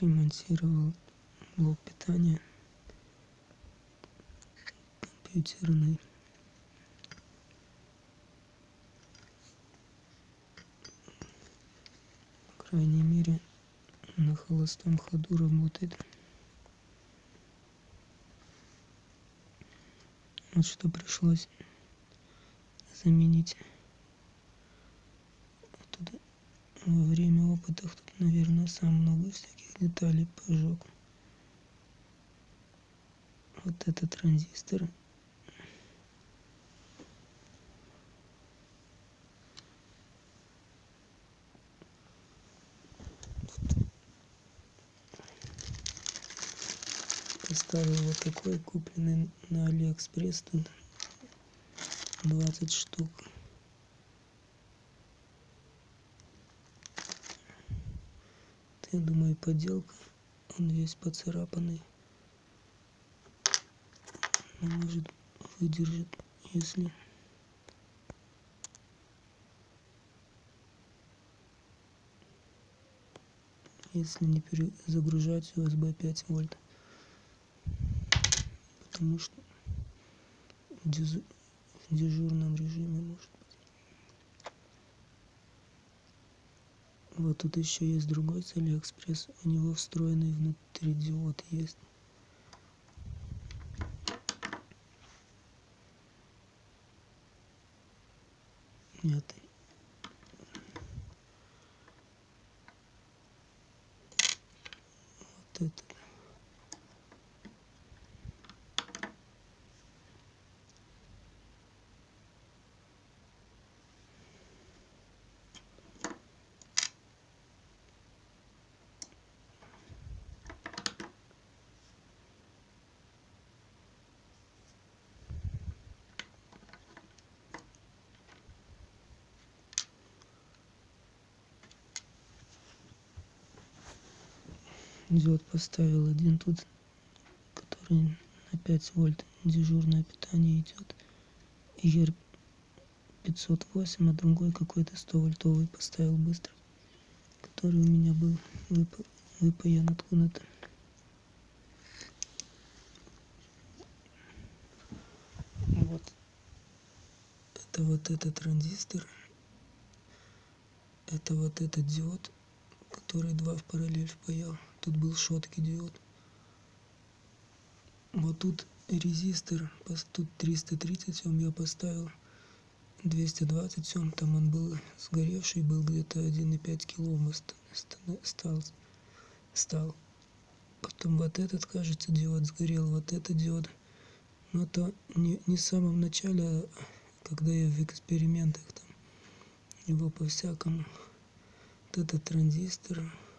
ремонтировал блок питания компьютерный. По крайней мере, на холостом ходу работает. Вот что пришлось заменить. Тут во время опытов тут, наверное, сам много всяких деталей пожег. Вот это транзистор. Поставил вот такой, купленный на Алиэкспресс, тут 20 штук. Я думаю, подделка. Он весь поцарапанный. Но может выдержит, если не перезагружать USB 5 вольт. Потому что в дежурном режиме может быть. Вот тут еще есть другой с Алиэкспресс. У него встроенный внутри диод есть. Нет. Вот это. Диод поставил один тут, который на 5 вольт дежурное питание идет. ER 508, а другой какой-то 100 вольтовый поставил быстро, который у меня был выпаян откуда-то. Вот этот транзистор, это вот этот диод, который 2 в параллель впаял. Тут был шоткий диод. Вот тут резистор, тут 330 Ом я поставил, 220 Ом, там он был сгоревший, был где-то 1,5 килоом стал. Потом вот этот, кажется, диод сгорел, вот этот диод. Но это не в самом начале, а когда я в экспериментах там его по-всякому. Вот этот транзистор.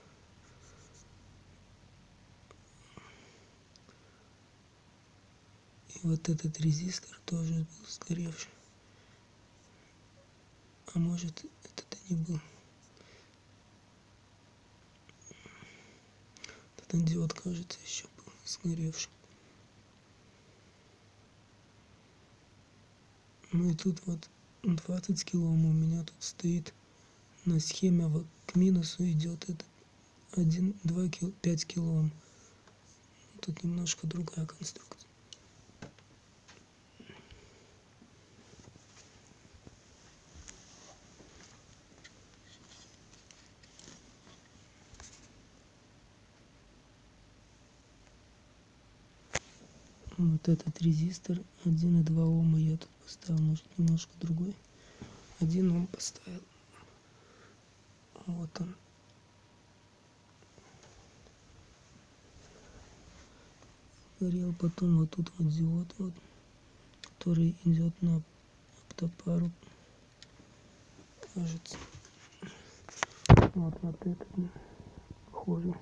И вот этот резистор тоже был сгоревший. А может, этот и не был. Этот диод, кажется, еще был сгоревший. Ну и тут вот 20 килоом у меня тут стоит на схеме, вот к минусу идет этот 1, 2, 5 килоом. Тут немножко другая конструкция. Вот этот резистор 1,2 Ома я тут поставил, может немножко другой. 1 Ом поставил. Вот он. Горел. Потом вот тут вот диод, вот, который идет на оптопару, кажется. Вот этот похожий.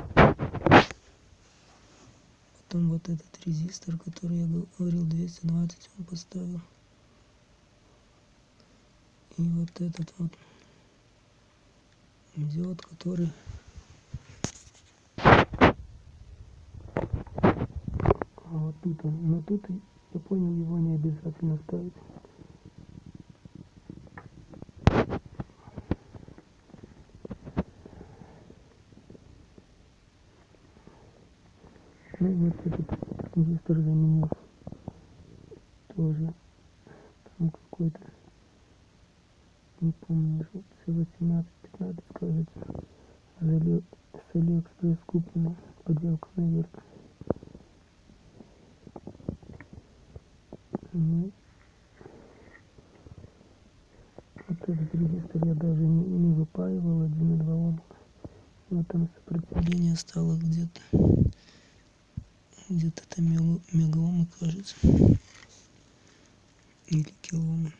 Потом вот этот резистор, который я говорил, 220 Ом поставил. И вот этот вот диод, который вот тут он. Но тут, я понял, его не обязательно ставить. Ну и вот этот транзистор заменил тоже там какой-то, не помню, C18-15, кажется, с Алиэкспресс куплена, подделка, наверное. Ну, вот этот резистор я даже не выпаивал, 1,2 Ома. Вот там сопротивление стало где-то там мегаомы, кажется, или килоомы.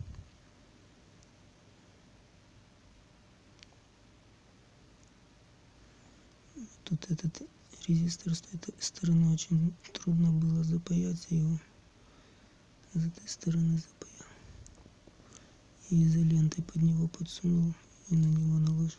Тут этот резистор с этой стороны очень трудно было запаять, я его с этой стороны запаял. И изолентой под него подсунул и на него наложил.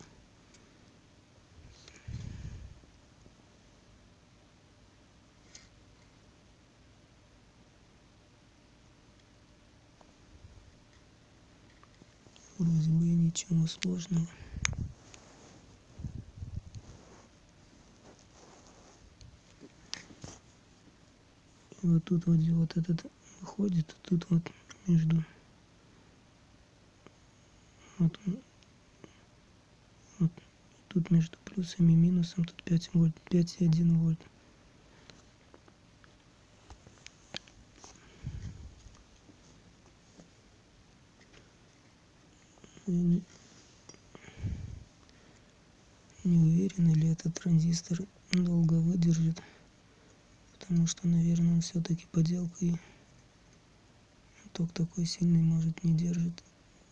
Вроде бы и ничего сложного. И вот тут вот диод этот выходит, а тут вот между вот, вот тут между плюсом и минусом тут 5 вольт, 5,1 вольт. Я не уверен, или этот транзистор долго выдержит, потому что, наверное, он все-таки подделка, и ток такой сильный, может, не держит.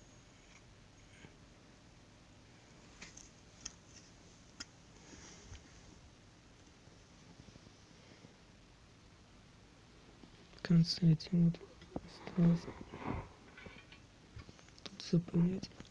В конце этим вот осталось тут запаять.